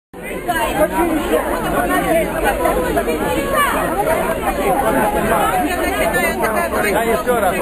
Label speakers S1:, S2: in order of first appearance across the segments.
S1: Я еще раз.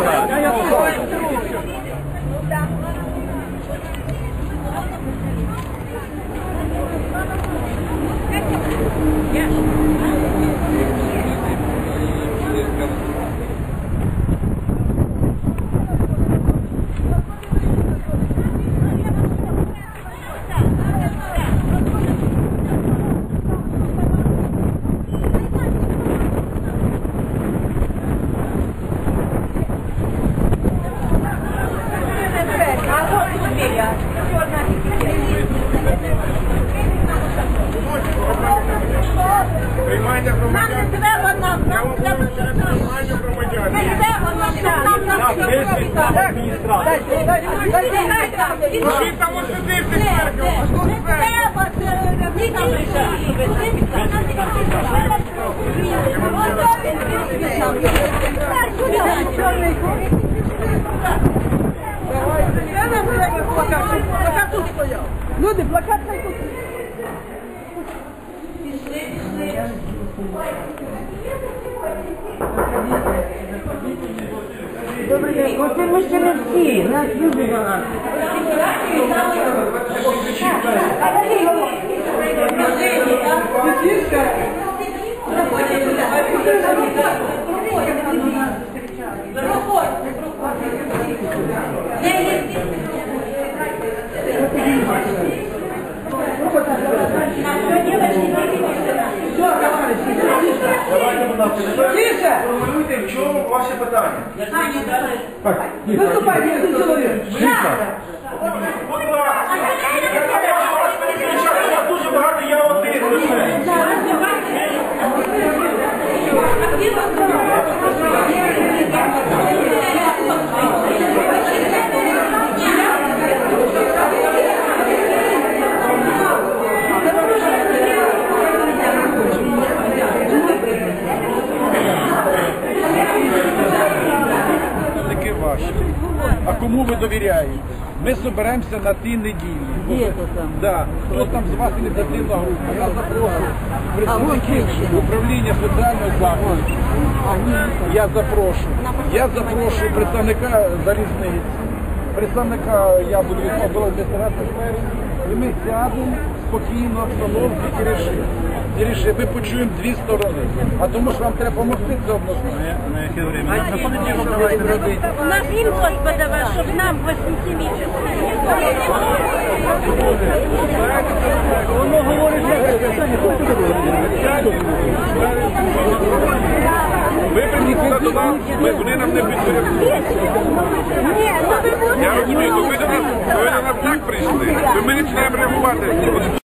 S2: Приймайте громадян.
S3: Люди, плакат хай тут. Добрий день, оце ми ще не всі, нас дуже багато.
S2: Формулюйте, в чому ваше питання?
S3: Виступайте, ти чоловік.
S2: Будь ласка, я вас переключаю, вас дуже багато, я один лише.
S1: А кому ви довіряєте? Ми зберемося на тій неділі. Да. Хто там з вас ініціативна група? Я запрошую представників управління соціального захисту. Я запрошую представника залізниці. Представника я буду відповідати сфери. І ми сядемо спокійно, обстановки і рішимо. Ми почуємо дві сторони. А тому що вам треба допомогти це обласно. На яке время? На понеділок давайте робити.
S4: У нас інвоз подавав, щоб нам 8 місяців.
S1: Воно говорить, ви приїхали до нас, вони нам не підтримують. Я розумію, ви до нас так прийшли. Ми починаємо реагувати.